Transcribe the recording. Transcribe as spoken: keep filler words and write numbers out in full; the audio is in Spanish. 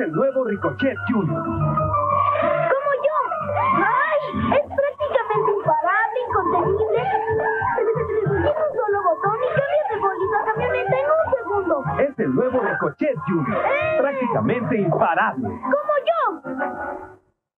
el nuevo Ricochet Junior. ¡Como yo! ¡Ay! Es prácticamente imparable, incontenible. Tiene un solo botón y cambia de bolita a camioneta en un segundo. Es el nuevo Ricochet Junior. ¡Eh! Prácticamente imparable. ¡Como yo!